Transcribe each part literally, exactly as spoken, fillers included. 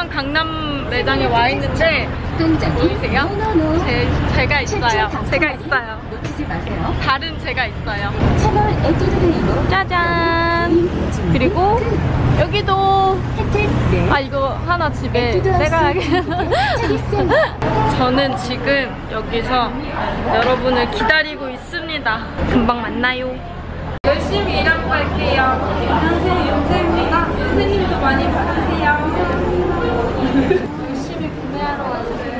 신상 강남 매장에 와 있는데 보이세요? 제, 제가 있어요. 제가 있어요. 놓치지 마세요. 다른 제가 있어요. 채널 에듀레이로 짜잔! 그리고 여기도 아 이거 하나 집에 내가 저는 지금 여기서 여러분을 기다리고 있습니다. 금방 만나요. 열심히 일하고 갈게요. 안녕하세요, 윤세입니다. 윤세님도 많이 받으세요. 열심히 구매하러 왔어요.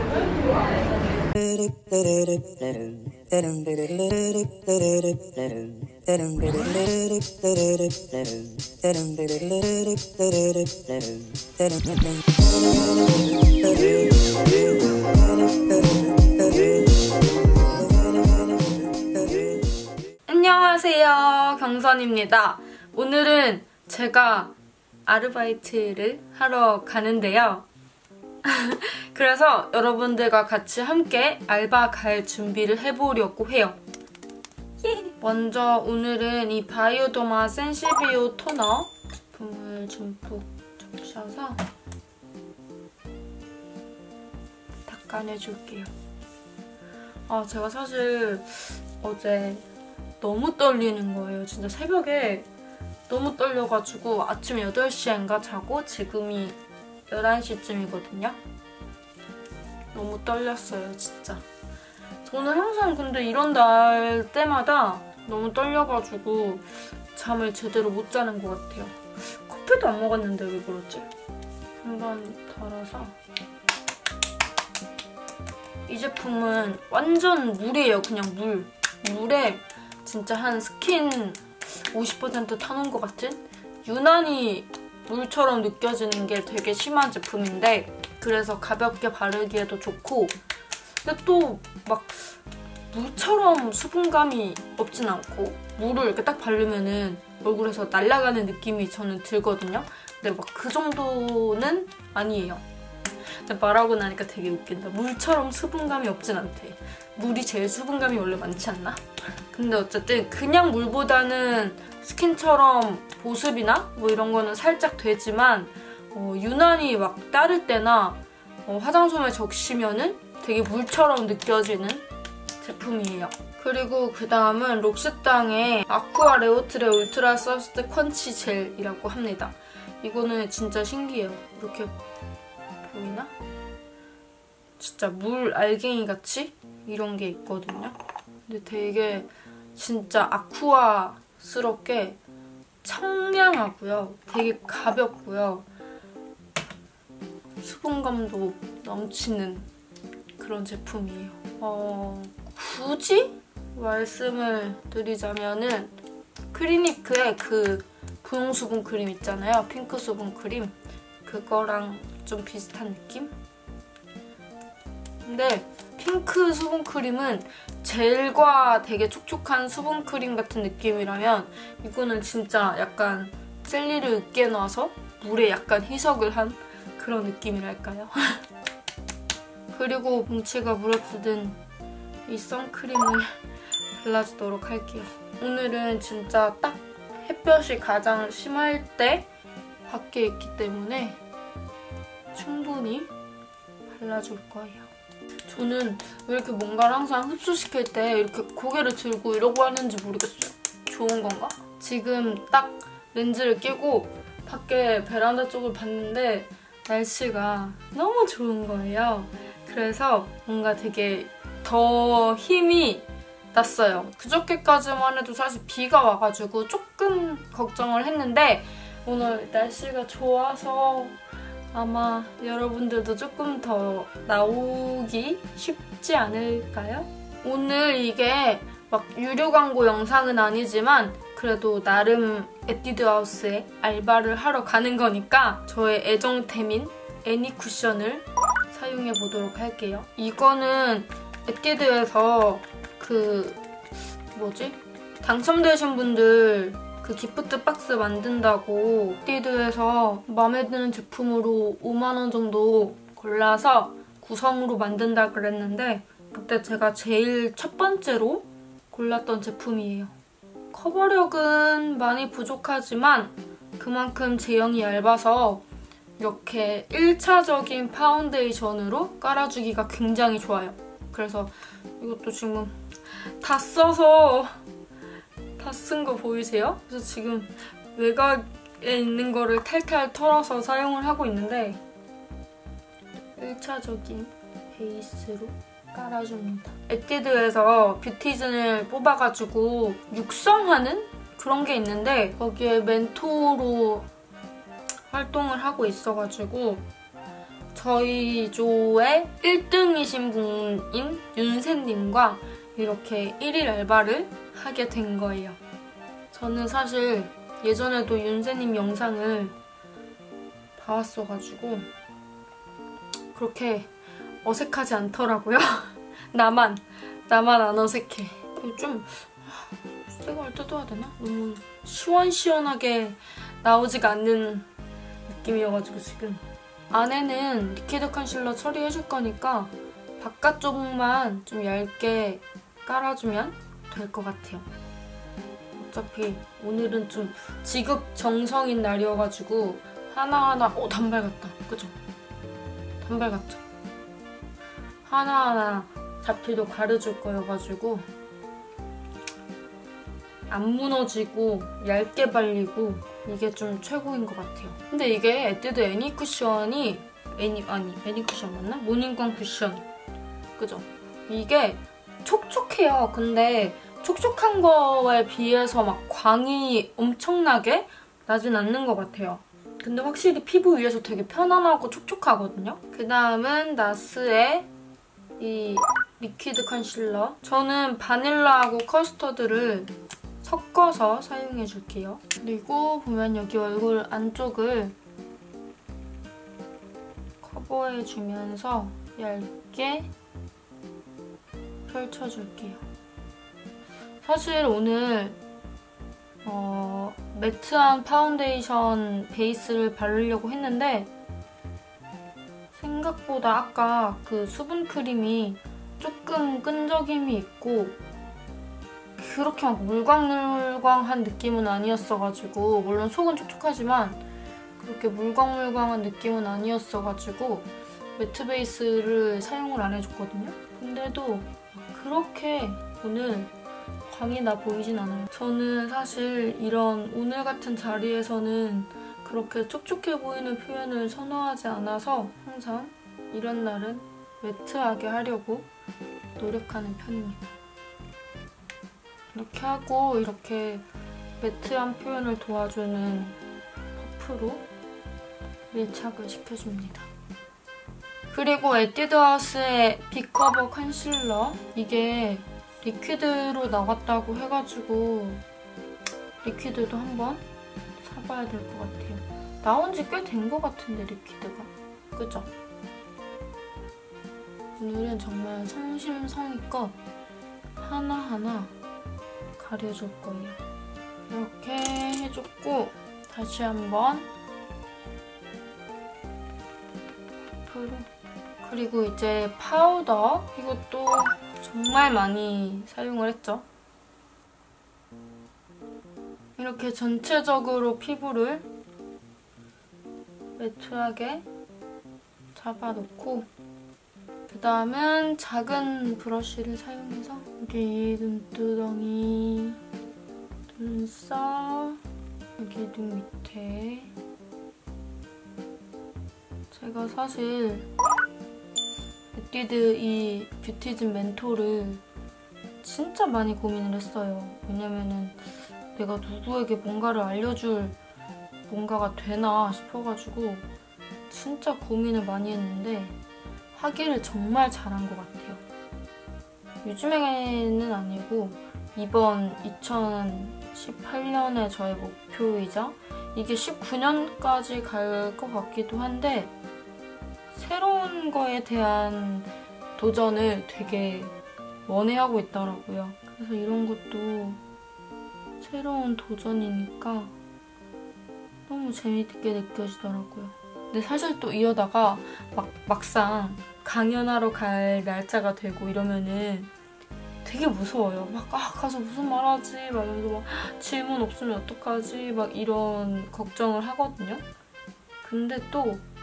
안녕하세요, 경선입니다. 오늘은 제가 아르바이트를 하러 가는데요. 그래서 여러분들과 같이 함께 알바 갈 준비를 해보려고 해요. 먼저 오늘은 이 바이오더마 센시비오 토너 제품을 듬뿍 적셔서 닦아내줄게요. 아, 제가 사실 어제 너무 떨리는 거예요. 진짜 새벽에 너무 떨려가지고 아침 여덟 시인가 자고 지금이 열한 시쯤이거든요. 너무 떨렸어요, 진짜. 저는 항상 근데 이런 날 때마다 너무 떨려가지고 잠을 제대로 못 자는 것 같아요. 커피도 안 먹었는데 왜 그러지? 한번 덜어서. 이 제품은 완전 물이에요, 그냥 물. 물에 진짜 한 스킨 오십 퍼센트 타놓은 것 같은? 유난히 물처럼 느껴지는 게 되게 심한 제품인데 그래서 가볍게 바르기에도 좋고 근데 또 막 물처럼 수분감이 없진 않고 물을 이렇게 딱 바르면은 얼굴에서 날아가는 느낌이 저는 들거든요. 근데 막 그 정도는 아니에요. 근데 말하고 나니까 되게 웃긴다. 물처럼 수분감이 없진 않대. 물이 제일 수분감이 원래 많지 않나? 근데 어쨌든 그냥 물보다는 스킨처럼 보습이나 뭐 이런 거는 살짝 되지만 어, 유난히 막 따를 때나 어, 화장솜에 적시면은 되게 물처럼 느껴지는 제품이에요. 그리고 그 다음은 록스땅의 아쿠아 레오트레 울트라 서스트 펀치 젤이라고 합니다. 이거는 진짜 신기해요. 이렇게 보이나? 진짜 물 알갱이 같이 이런 게 있거든요. 근데 되게 진짜 아쿠아스럽게 청량하고요. 되게 가볍고요. 수분감도 넘치는 그런 제품이에요. 어, 굳이 말씀을 드리자면은 크리니크의 그 부용 수분 크림 있잖아요. 핑크 수분 크림. 그거랑 좀 비슷한 느낌? 근데 핑크 수분크림은 젤과 되게 촉촉한 수분크림 같은 느낌이라면 이거는 진짜 약간 젤리를 으깨 놔서 물에 약간 희석을 한 그런 느낌이랄까요? 그리고 뭉치가 물어뜯은 이 선크림을 발라주도록 할게요. 오늘은 진짜 딱 햇볕이 가장 심할 때 밖에 있기 때문에 충분히 발라줄 거예요. 저는 왜 이렇게 뭔가를 항상 흡수시킬 때 이렇게 고개를 들고 이러고 하는지 모르겠어요. 좋은 건가? 지금 딱 렌즈를 끼고 밖에 베란다 쪽을 봤는데 날씨가 너무 좋은 거예요. 그래서 뭔가 되게 더 힘이 났어요. 그저께까지만 해도 사실 비가 와가지고 조금 걱정을 했는데 오늘 날씨가 좋아서 아마 여러분들도 조금 더 나오기 쉽지 않을까요? 오늘 이게 막 유료 광고 영상은 아니지만 그래도 나름 에뛰드하우스에 알바를 하러 가는 거니까 저의 애정템인 애니쿠션을 사용해보도록 할게요. 이거는 에뛰드에서 그 뭐지? 당첨되신 분들 그 기프트 박스 만든다고 에뛰드에서 마음에 드는 제품으로 오만 원 정도 골라서 구성으로 만든다 그랬는데 그때 제가 제일 첫 번째로 골랐던 제품이에요. 커버력은 많이 부족하지만 그만큼 제형이 얇아서 이렇게 일 차적인 파운데이션으로 깔아주기가 굉장히 좋아요. 그래서 이것도 지금 다 써서 다 쓴 거 보이세요? 그래서 지금 외곽에 있는 거를 탈탈 털어서 사용을 하고 있는데 일 차적인 베이스로 깔아줍니다. 에뛰드에서 뷰티즌을 뽑아가지고 육성하는 그런 게 있는데 거기에 멘토로 활동을 하고 있어가지고 저희 조의 일 등이신 분인 윤세님과 이렇게 일 일 알바를 하게 된 거예요. 저는 사실 예전에도 윤세님 영상을 봐왔어가지고 그렇게 어색하지 않더라고요. 나만, 나만 안 어색해. 좀 색을 뜯어야 되나? 너무 시원시원하게 나오지가 않는 느낌이어가지고 지금. 안에는 리퀴드 컨실러 처리해줄 거니까 바깥쪽만 좀 얇게 깔아주면 될 것 같아요. 어차피 오늘은 좀 지극정성인 날이어가지고 하나하나 오 단발 같다. 그죠? 단발 같죠? 하나하나 잡티도 가려줄 거여가지고 안 무너지고 얇게 발리고 이게 좀 최고인 것 같아요. 근데 이게 에뛰드 애니 쿠션이 애니 아니 애니 쿠션 맞나? 모닝광 쿠션 그죠? 이게 촉촉해요. 근데 촉촉한 거에 비해서 막 광이 엄청나게 나진 않는 것 같아요. 근데 확실히 피부 위에서 되게 편안하고 촉촉하거든요. 그 다음은 나스의 이 리퀴드 컨실러. 저는 바닐라하고 커스터드를 섞어서 사용해줄게요. 그리고 보면 여기 얼굴 안쪽을 커버해주면서 얇게 펼쳐줄게요. 사실 오늘 어, 매트한 파운데이션 베이스를 바르려고 했는데 생각보다 아까 그 수분 크림이 조금 끈적임이 있고 그렇게 막 물광물광한 느낌은 아니었어가지고 물론 속은 촉촉하지만 그렇게 물광물광한 느낌은 아니었어가지고 매트 베이스를 사용을 안 해줬거든요. 근데도 그렇게 오늘 광이 나 보이진 않아요. 저는 사실 이런 오늘 같은 자리에서는 그렇게 촉촉해 보이는 표현을 선호하지 않아서 항상 이런 날은 매트하게 하려고 노력하는 편입니다. 이렇게 하고 이렇게 매트한 표현을 도와주는 퍼프로 밀착을 시켜줍니다. 그리고 에뛰드하우스의 빅커버 컨실러 이게 리퀴드로 나왔다고 해가지고 리퀴드도 한번 사봐야 될 것 같아요. 나온 지 꽤 된 것 같은데 리퀴드가. 그죠? 오늘은 정말 성심성의껏 하나하나 가려줄 거예요. 이렇게 해줬고 다시 한번 퍼프로. 그리고 이제 파우더. 이것도 정말 많이 사용을 했죠. 이렇게 전체적으로 피부를 매트하게 잡아놓고 그 다음은 작은 브러쉬를 사용해서 여기 눈두덩이, 눈썹, 여기 눈 밑에 제가 사실 에뛰드 이 뷰티즌 멘토를 진짜 많이 고민을 했어요. 왜냐면은 내가 누구에게 뭔가를 알려줄 뭔가가 되나 싶어가지고 진짜 고민을 많이 했는데 하기를 정말 잘한 것 같아요. 요즘에는 아니고 이번 이천십팔 년의 저의 목표이자 이게 십구 년까지 갈 것 같기도 한데 새로운 거에 대한 도전을 되게 원해하고 있더라고요. 그래서 이런 것도 새로운 도전이니까 너무 재밌게 느껴지더라고요. 근데 사실 또 이러다가 막, 막상 강연하러 갈 날짜가 되고 이러면은 되게 무서워요. 막 아, 가서 무슨 말 하지? 막 이러면서 막 질문 없으면 어떡하지? 막 이런 걱정을 하거든요. 근데 또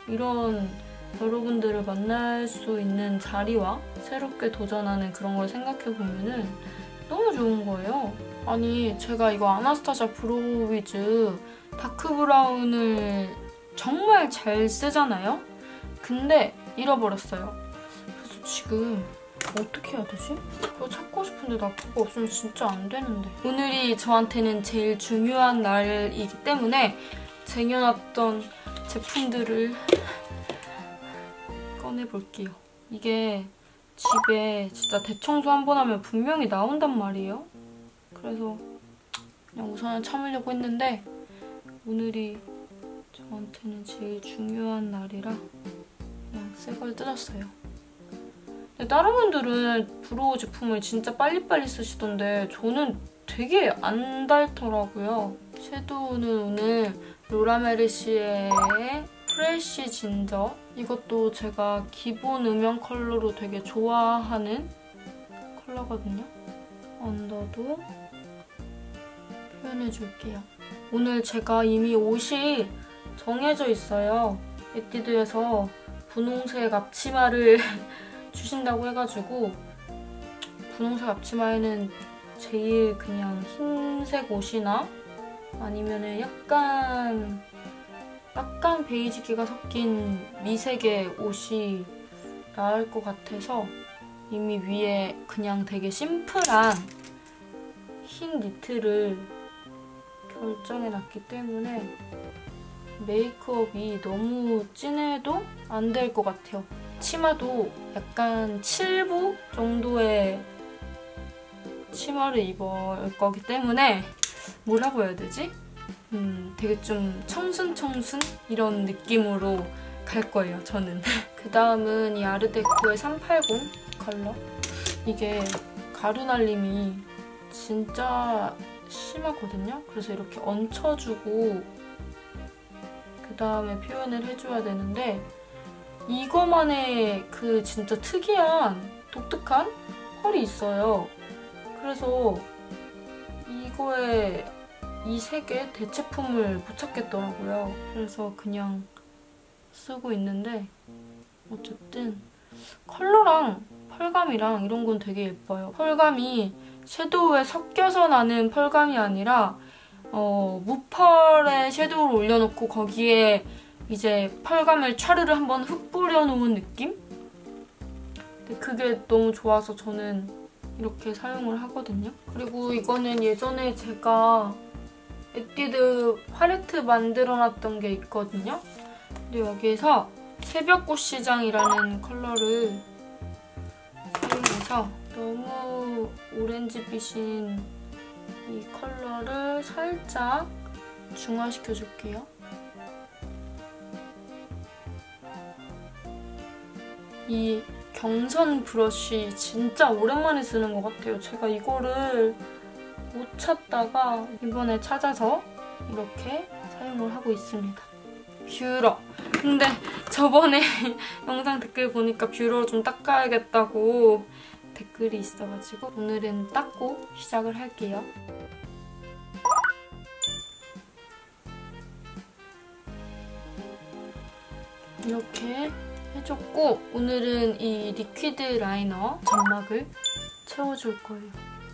이런 여러분들을 만날 수 있는 자리와 새롭게 도전하는 그런 걸 생각해보면은 너무 좋은 거예요. 아니, 제가 이거 아나스타샤 브로우위즈 다크 브라운을 정말 잘 쓰잖아요? 근데 잃어버렸어요. 그래서 지금 어떻게 해야 되지? 그거 찾고 싶은데 나 그거 없으면 진짜 안 되는데. 오늘이 저한테는 제일 중요한 날이기 때문에 쟁여놨던 제품들을 꺼내볼게요. 이게 집에 진짜 대청소 한 번 하면 분명히 나온단 말이에요. 그래서 그냥 우선은 참으려고 했는데 오늘이 저한테는 제일 중요한 날이라 그냥 새 걸 뜯었어요. 근데 다른 분들은 브로우 제품을 진짜 빨리빨리 쓰시던데 저는 되게 안 닳더라고요. 섀도우는 오늘 로라 메르시의 프레쉬 진저. 이것도 제가 기본 음영 컬러로 되게 좋아하는 컬러거든요. 언더도 표현해줄게요. 오늘 제가 이미 옷이 정해져 있어요. 에뛰드에서 분홍색 앞치마를 주신다고 해가지고 분홍색 앞치마에는 제일 그냥 흰색 옷이나 아니면은 약간 약간 베이지기가 섞인 미색의 옷이 나을 것 같아서 이미 위에 그냥 되게 심플한 흰 니트를 결정해놨기 때문에 메이크업이 너무 진해도 안 될 것 같아요. 치마도 약간 칠부 정도의 치마를 입을 거기 때문에 뭐라고 해야 되지? 음, 되게 좀 청순청순? 이런 느낌으로 갈 거예요, 저는. 그 다음은 이 아르데코의 삼백팔십 컬러. 이게 가루 날림이 진짜 심하거든요. 그래서 이렇게 얹혀주고 그 다음에 표현을 해줘야 되는데 이거만의 그 진짜 특이한 독특한 펄이 있어요. 그래서 이거에 이 색의 대체품을 못 찾겠더라고요. 그래서 그냥 쓰고 있는데 어쨌든 컬러랑 펄감이랑 이런 건 되게 예뻐요. 펄감이 섀도우에 섞여서 나는 펄감이 아니라 어, 무펄에 섀도우를 올려놓고 거기에 이제 펄감을 촤르르 한번 흙 뿌려놓은 느낌? 근데 그게 너무 좋아서 저는 이렇게 사용을 하거든요. 그리고 이거는 예전에 제가 에뛰드 팔레트 만들어놨던 게 있거든요. 근데 여기에서 새벽꽃 시장이라는 컬러를 사용해서 너무 오렌지빛인 이 컬러를 살짝 중화시켜줄게요. 이 경선 브러쉬 진짜 오랜만에 쓰는 것 같아요. 제가 이거를 못 찾다가 이번에 찾아서 이렇게 사용을 하고 있습니다. 뷰러. 근데 저번에 영상 댓글 보니까 뷰러 좀 닦아야겠다고 댓글이 있어가지고 오늘은 닦고 시작을 할게요. 이렇게 해줬고 오늘은 이 리퀴드 라이너 점막을 채워줄 거예요.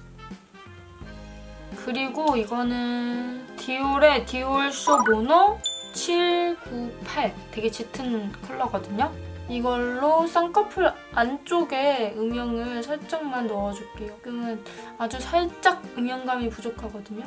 그리고 이거는 디올의 디올 쇼모노 칠구팔 되게 짙은 컬러거든요. 이걸로 쌍꺼풀 안쪽에 음영을 살짝만 넣어줄게요. 지금은 아주 살짝 음영감이 부족하거든요.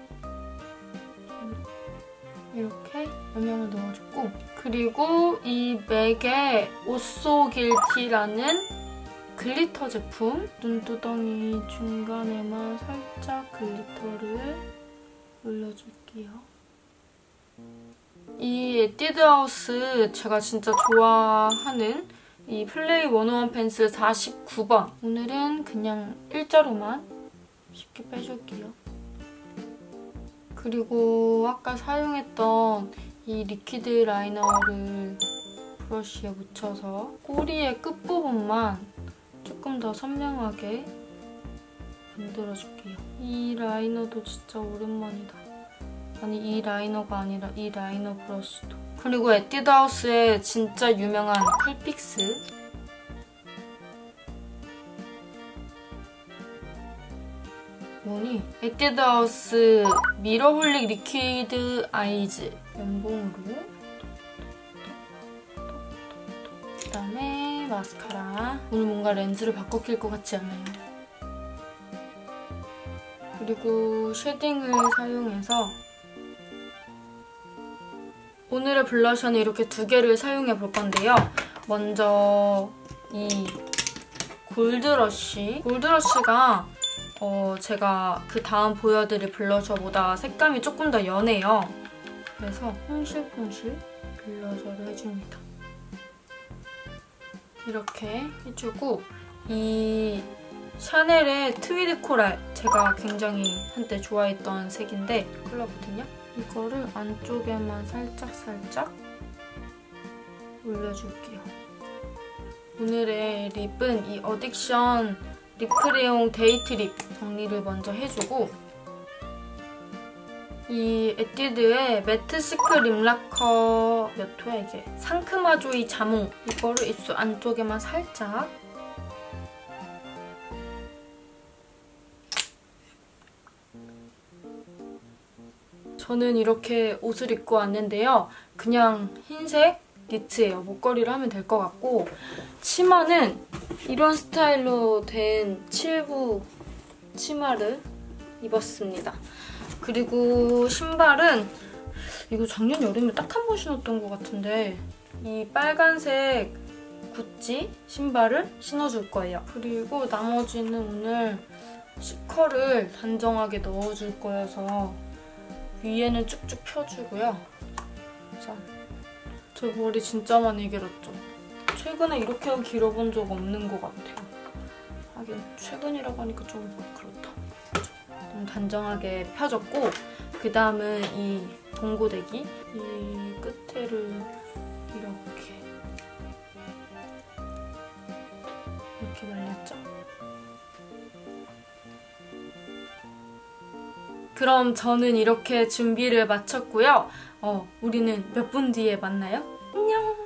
이렇게 음영을 넣어줬고 그리고 이 맥의 오소 길티라는 글리터 제품 눈두덩이 중간에만 살짝 글리터를 올려줄게요. 이 에뛰드하우스 제가 진짜 좋아하는 이 플레이 백일 펜슬 사십구 번 오늘은 그냥 일자로만 쉽게 빼줄게요. 그리고 아까 사용했던 이 리퀴드 라이너를 브러쉬에 묻혀서 꼬리의 끝부분만 조금 더 선명하게 만들어줄게요. 이 라이너도 진짜 오랜만이다. 아니 이 라이너가 아니라 이 라이너 브러쉬도. 그리고 에뛰드하우스의 진짜 유명한 쿨픽스. 뭐니? 에뛰드하우스 미러홀릭 리퀴드 아이즈 면봉으로. 그다음에 마스카라. 오늘 뭔가 렌즈를 바꿔 낄 것 같지 않아요? 그리고 쉐딩을 사용해서 오늘의 블러셔는 이렇게 두 개를 사용해 볼 건데요. 먼저 이 골드러쉬. 골드러쉬가 어, 제가 그 다음 보여드릴 블러셔보다 색감이 조금 더 연해요. 그래서 퐁실퐁실 블러셔를 해줍니다. 이렇게 해주고 이 샤넬의 트위드 코랄, 제가 굉장히 한때 좋아했던 색인데 컬러거든요. 이거를 안쪽에만 살짝살짝 올려줄게요. 오늘의 립은 이 어딕션 립크레용 데이트 립 정리를 먼저 해주고, 이 에뛰드의 매트 시크 립 라커 몇 호야 이게? 상크마조이 자몽. 이거를 입술 안쪽에만 살짝. 저는 이렇게 옷을 입고 왔는데요. 그냥 흰색 니트예요. 목걸이를 하면 될 것 같고, 치마는 이런 스타일로 된 칠부 치마를 입었습니다. 그리고 신발은 이거 작년 여름에 딱 한 번 신었던 것 같은데 이 빨간색 구찌 신발을 신어줄 거예요. 그리고 나머지는 오늘 시커를 단정하게 넣어줄 거여서 위에는 쭉쭉 펴주고요. 짠. 저 머리 진짜 많이 길었죠? 최근에 이렇게 길어본 적 없는 것 같아요. 하긴 최근이라고 하니까 좀 그렇다. 좀 단정하게 펴줬고, 그 다음은 이 봉고데기. 이 끝에를 이렇게 이렇게 말렸죠? 그럼 저는 이렇게 준비를 마쳤고요. 어, 우리는 몇 분 뒤에 만나요? 안녕!